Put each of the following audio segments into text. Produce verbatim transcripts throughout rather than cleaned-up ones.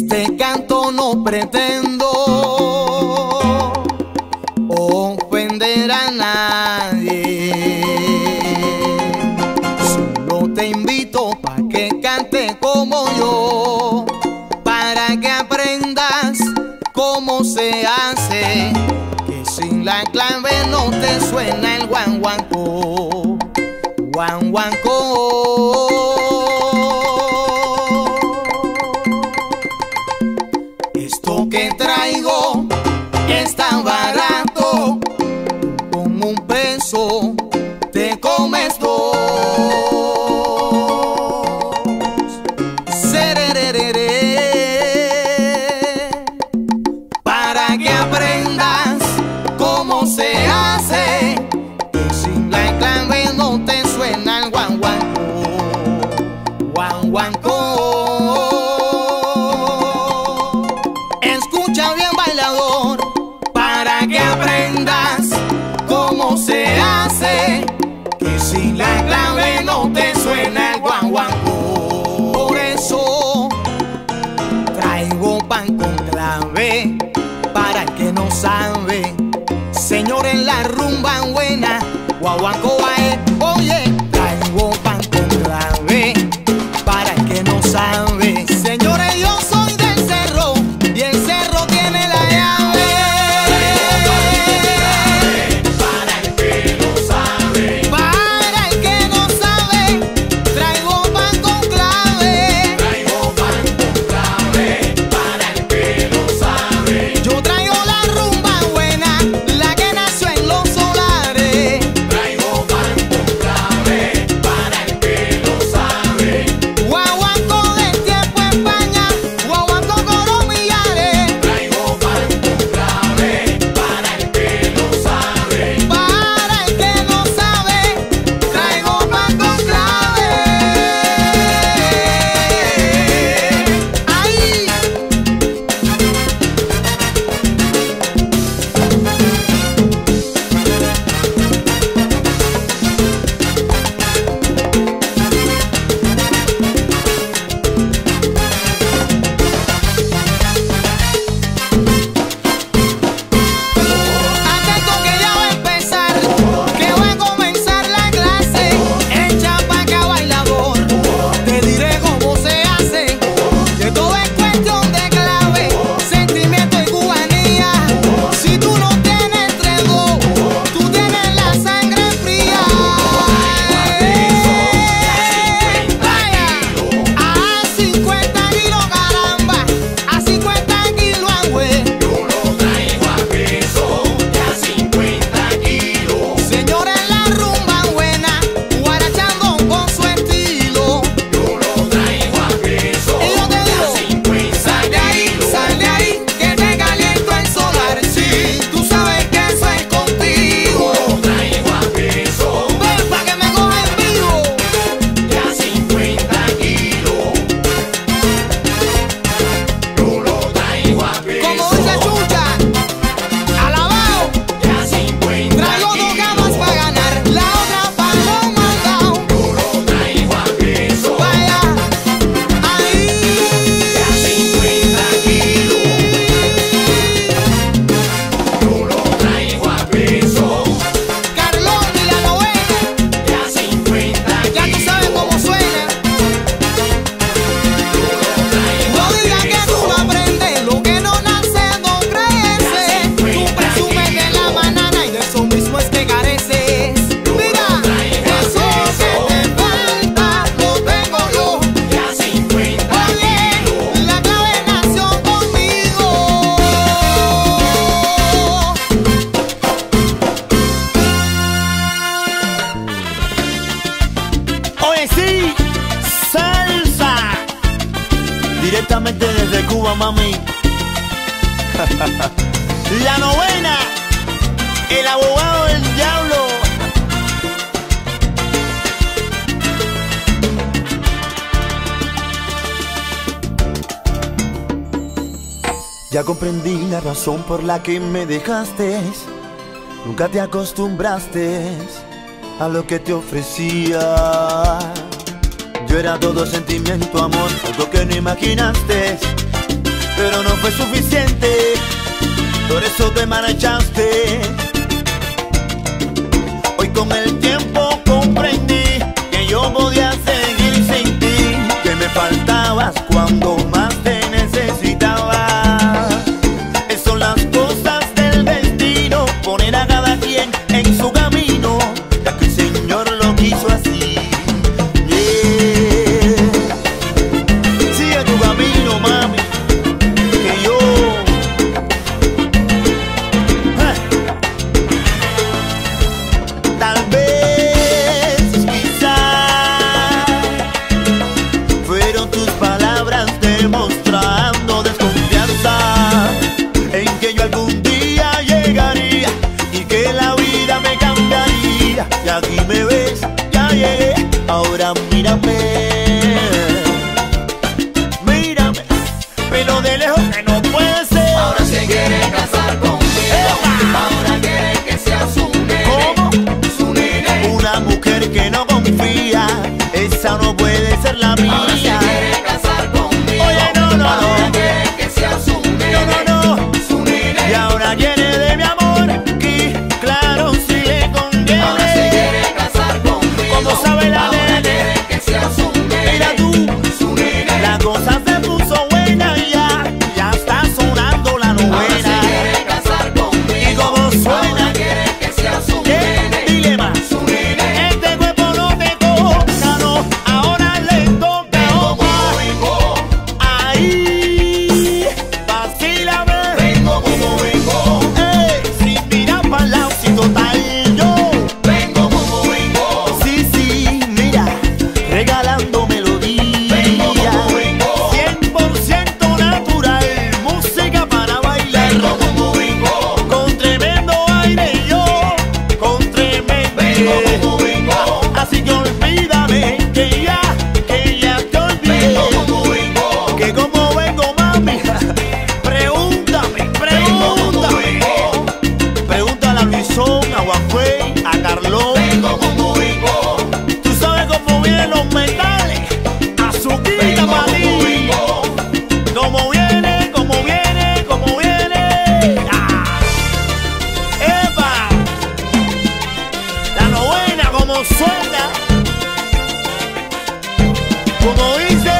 te canto, no pretendo ofender a nadie. Solo te invito para que cante como yo, para que aprendas cómo se hace, que sin la clave no te suena el guanguancó, guanguancó. Esto que traigo está barato, con un peso te comes dos. Serererere, para que aprendas cómo se hace, que sin la clave no te suena el guanguancó, guanguancó. Escucha bien, bailador, para que aprendas cómo se hace, que sin la clave no te suena el guanguancó. Por eso traigo pan con clave, para el que no sabe. Señor, en la rumba buena, guaguancó ae. Oye, traigo pan con clave, para el que no sabe. Señores, yo soy del cerro y el cerro tiene la llave. Para el que no sabe, para el que no sabe, traigo pan con clave. Traigo pan con clave, para el que no sabe. Yo traigo la rumba buena, la que nació en los solares. Traigo pan con clave, para el que no sabe. Guaguancó del tiempo España, guaguancó coromillares. Traigo pan con clave, para el que no sabe. Para el que no sabe, traigo pan con clave. Ahí. Atento que ya va a empezar, que va a comenzar la clase. Echa pa' acá, bailador, te diré cómo se hace, que todo es cuestión de clave, sentimiento y cubanía. Si tú no tienes tres dos, tú tienes la sangre fría. Vaya, a cincuenta kilos, caramba, a cincuenta kilos, güey. Señores, la rumba buena, guarachando con su estilo. Y yo te digo, sal de ahí, sal de ahí, que te caliento el solar. Sí, tú sabes que eso es contigo. Ven pa' que me coja en vivo. Como dice Chucha, alabao. Traigo dos gamas pa' ganar, la otra pa' los mandados. Vaya, Carlón y la novena, ya tú sabes cómo suena. No digas que tú no aprendes, lo que no nace no crece. Tú presumes de la banana y de eso mismo es que careces. Mira, eso que te falta lo tengo yo. Oye, la clave nació conmigo. Oye, sí, salsa. Directamente desde Cuba, mami. La novena, el abogado del diablo. Ya comprendí la razón por la que me dejaste. Nunca te acostumbraste a lo que te ofrecía. Yo era todo sentimiento, amor, algo que no imaginaste. pero no fue suficiente, por eso te marchaste. Hoy con el tiempo comprendí que yo podía seguir sin ti, que me faltabas cuando más te necesitaba. Esas son las cosas del destino, poner a cada quien en su camino, ya que el Señor lo quiso así. Yeah. Sigue tu camino, mami, que yo eh. Tal vez, quizás fueron tus palabras demostrando desconfianza en que yo algún día llegaría y que la vida me cambiaría. Y aquí me ves, ya llegué, ahora mírame, mírame, pero de lejos que no puede ser. Ahora se quiere casar conmigo. ¡Epa! Ahora quiere que sea su nene. ¿Cómo? Su nene. Una mujer que no confía, esa no puede ser la mía. Ahora se quiere casar conmigo. Oye, no, no, Ahora no. quiere que sea su nene. No, no, no. Su nene. Y ahora quiere de mi amor, y claro, si le conviene. Ahora se quiere casar conmigo. Como sabe la Ahora nene. quiere que sea su nene. Mira tú, Su nene. la cosa se puso buena y ya, ya está sonando la Ahora se novena. quiere casar conmigo. ¿Y cómo suena? Ahora quiere que sea su ¿Qué? nene. Dile más. Su nene. Este cuerpo no te toca, no, ahora le toca a Vengo como Omar. vengo. Ahí, vacílame. Vengo como vengo. Ey, sin mirar para el lado, si total yo. Vengo como vengo. Sí, sí, mira, regalando melodía. Vengo como vengo. cien por ciento natural, música para bailar. Vengo como vengo. Con tremendo aire yo, con tremendo. Vengo como vengo. Así que olvídame, que ya, que ya te olvidé. Vengo como vengo. Que como vengo, mami, pregúntame, Vengo como pregúntame. vengo. Pregúntale a Luisón, a Juanfey, a Carlón. Vengo como vengo. Tú sabes cómo vienen los metales, azuquita Vengo para como ti. vengo. Como viene, como viene, como viene. ¡Ah! ¡Epa! La novena como suena, como dice.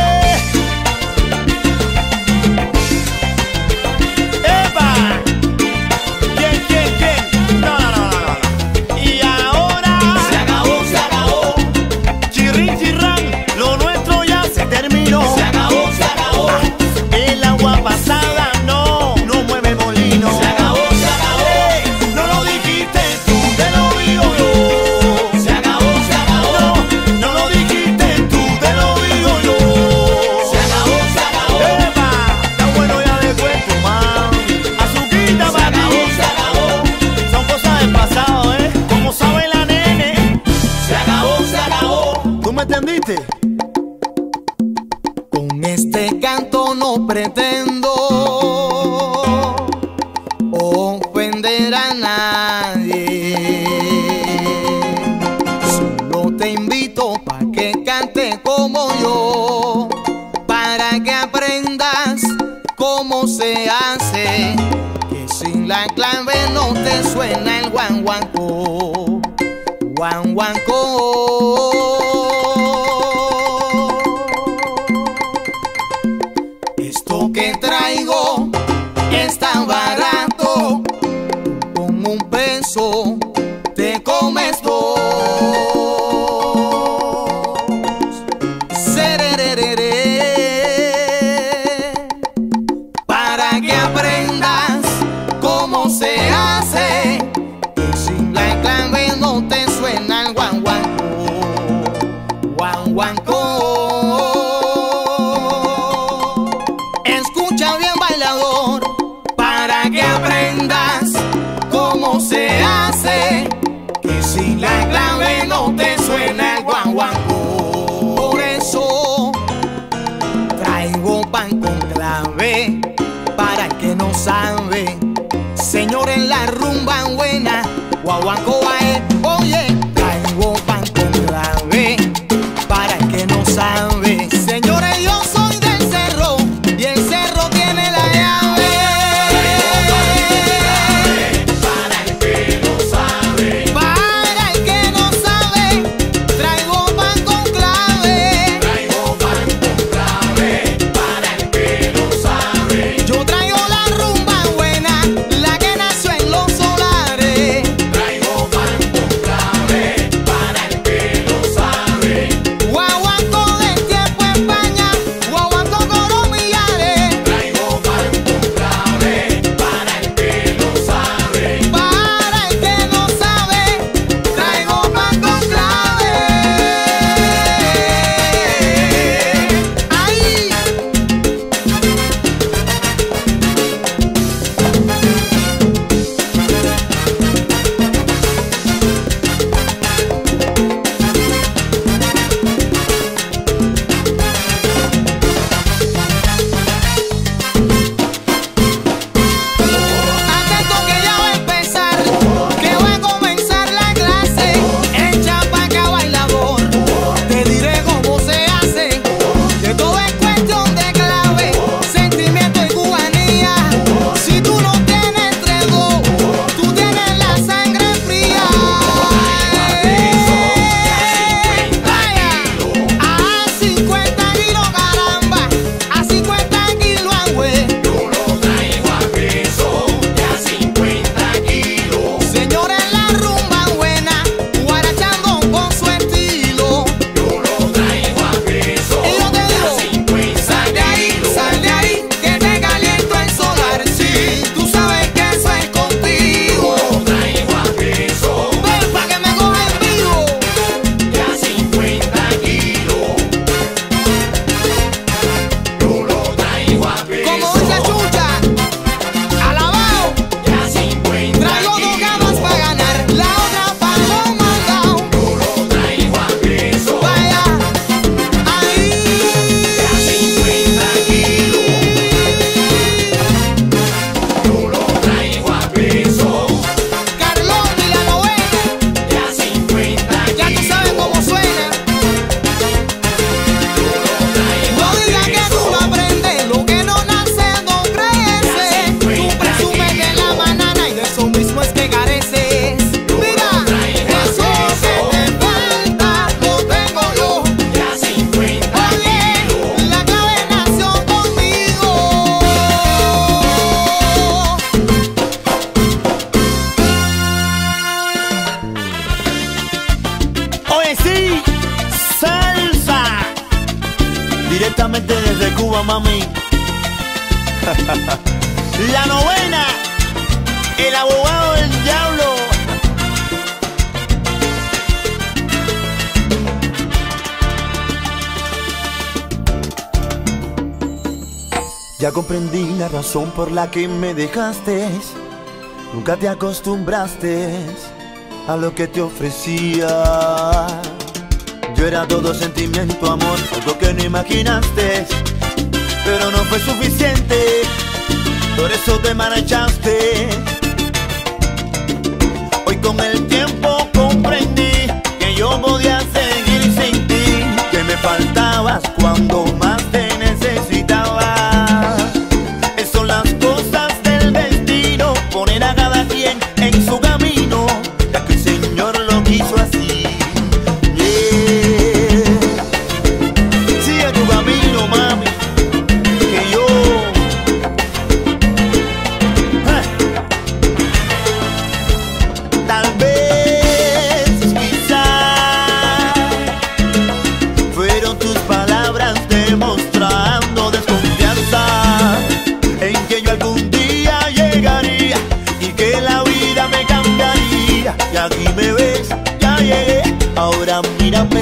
¡Epa! ¿Quién, quién, quién? No, no, no, no, no. Y ahora, Se acabó, se acabó. chirrín, chirrán, lo nuestro ya se terminó. Se acabó, se acabó. El agua pasada no, no mueve el molino. Se acabó, se acabó. Ey, no lo dijiste tú, te lo digo yo. Se acabó, se acabó. No, no lo dijiste tú, te lo digo yo. Se acabó, se acabó. Epa, está bueno ya de cuento, mami. Azuquita Se para acabó, ti. se acabó. Son cosas del pasado, ¿eh? Como sabe la nene. Se acabó, se acabó. ¿Tú me entendiste? Con este canto no pretendo ofender a nadie. Solo te invito pa' que cante como yo, para que aprendas cómo se hace, que sin la clave no te suena el guanguanco, guanguanco. Esto que traigo está barato, con un peso te comes dos. Serererere. Para que aprendas cómo se hace, que sin la clave no te suena el guanguanco, guanguanco. Escucha bien, bailador, para que aprendas cómo se hace, que si la clave no te suena el guanguanco. Por eso traigo pan con clave para el que no sabe. Señor, en la rumba buena, guaguanco ae. Oye, traigo pan con clave para el que no sabe. Señores, yo soy del cerro y el cerro tiene directamente desde Cuba, mami. La novena, el abogado del diablo. Ya comprendí la razón por la que me dejaste. Nunca te acostumbraste a lo que te ofrecía. Yo era todo sentimiento, amor, algo que no imaginaste, pero no fue suficiente, por eso te marchaste. Hoy con el tiempo comprendí que yo podía seguir sin ti, que me faltabas cuando más te necesitaba. Esas son las cosas del destino, poner a cada quien en su camino, ya que el Señor lo quiso así. Y aquí me ves, ya llegué, ahora mírame.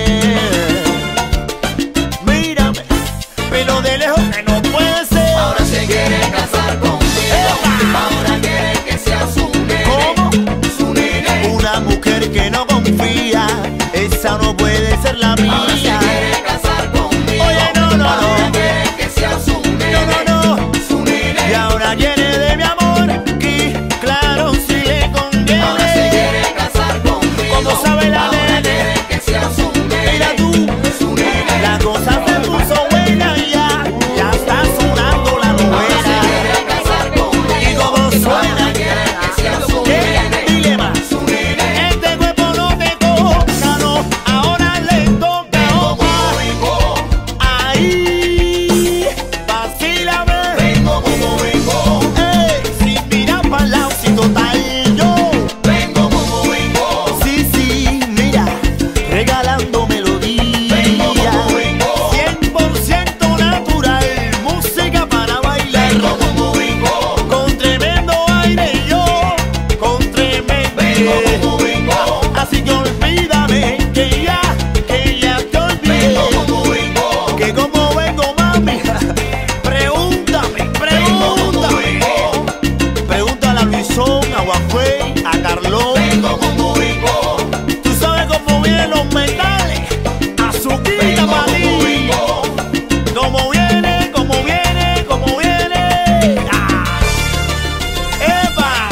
Mírame, pero de lejos que no puede ser. Ahora se quiere casar conmigo. ¡Epa! Ahora quiere que sea su nene. ¿Cómo? Su nene. Una mujer que no confía, esa no puede ser la mía. Ahora se quiere casar conmigo. Oye, no, no, no. Ahora quiere que sea su nene. No, no, no. Su nene. Y ahora quiere de mi amor, y claro, si le conviene. Ahora se quiere casar conmigo. Como sabe la Ahora nene. quiere que sea su nene. Mira tú, Su nene. la cosa se puso buena y ya, ya está sonando la Ahora se novela. quiere casar conmigo. ¿Y cómo suena? Ahora quiere que sea su ¿Qué? nene. Dile más. Su nene. Este cuerpo no te toca, no, ahora le toca Vengo opa. como vengo. Ahí, vacílame. Vengo como vengo. Ey, sin mirar para el lado, si total yo. Vengo como vengo. Sí, sí, mira, regalando melodía. Vengo como vengo. cien por ciento natural, música para bailar. Vengo como vengo. Con tremendo aire yo, con tremendo. Vengo como vengo. Así que olvídame, que ya, que ya te olvidé. Vengo como vengo. Que como vengo, mami, pregúntame, Vengo como pregúntame. vengo. Pregúntale a Luisón, a Guafey, a Carlón. Vengo como vengo. Tú sabes cómo vienen los metales, azuquita Vengo para como ti. vengo. Como viene, como viene, como viene. ¡Ah! ¡Epa!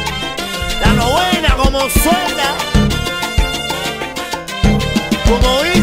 La novena como suena, como dice.